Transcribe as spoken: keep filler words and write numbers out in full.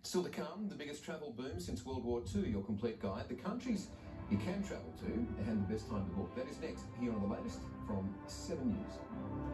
Still to come, the biggest travel boom since World War Two, your complete guide, the countries you can travel to and the best time to book. That is next, here on the latest from seven News.